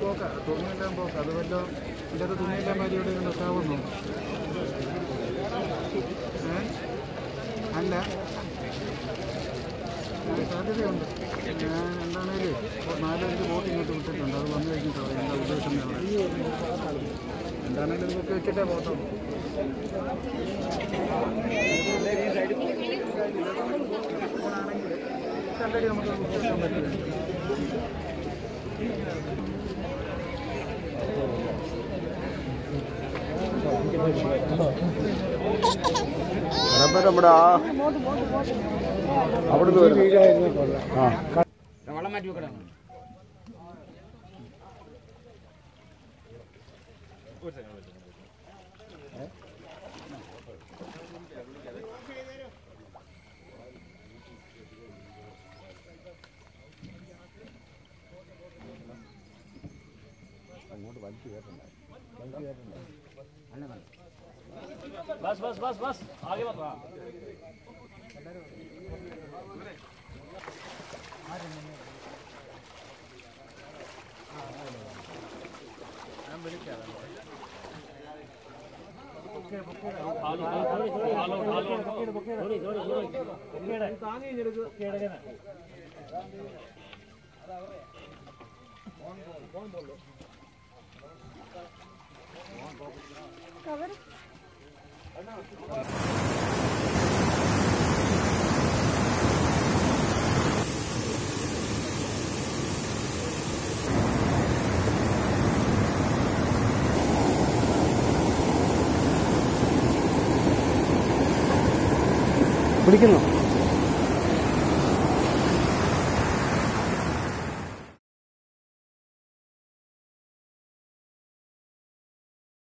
പോക്കാ, തുണിയെല്ലാം പോക്കാ. അത് വല്ല ഇതിൻ്റെ തുണിയെല്ലാം മരിയോടെ നിൽക്കാവുന്നു. അല്ല, സാധ്യതയുണ്ട്. ഞാൻ എന്താണേലും 4-5 ബോട്ട് ഇങ്ങോട്ട് വിട്ടിട്ടുണ്ട്. അത് വന്നു കഴിഞ്ഞിട്ടോ എന്താ ഉദ്ദേശം എന്താണേലും ഇതൊക്കെ വെച്ചിട്ടേ പോകത്തുള്ളൂ. കണ്ടടി നമുക്ക് ഉദ്ദേശിക്കാൻ പറ്റില്ല. നമ്മുടെ അവിടുന്ന് വെള്ളം മാറ്റി വെക്കണം. അങ്ങോട്ട് വലിച്ചു കയറ്റണ്ട. बस बस बस बस आगे मत रहा कवर പിടിക്കുന്നു.